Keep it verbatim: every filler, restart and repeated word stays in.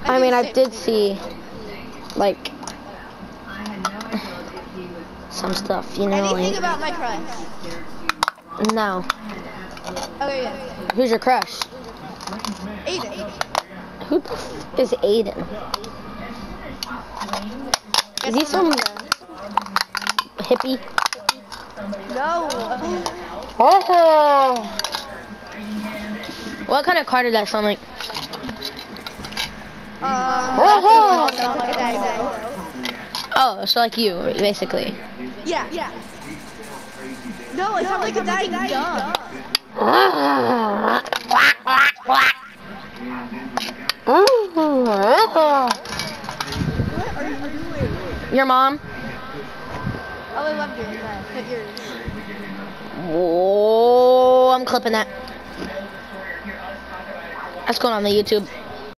I mean, I did see, like, some stuff, you know. Anything like, about my crush? No. Okay, yeah. Who's your crush? Aiden. Who the f is Aiden? Is he some hippie? No. Oh. What kind of car did that sound like? Um, Oh. sounds like a dinosaur. Oh, so like you, basically. Yeah. Yeah. No, it sounds like a dying dog. What are you doing? Your mom? Oh, I love doing that. Hit yours. Oh, I'm clipping that. That's going on the YouTube.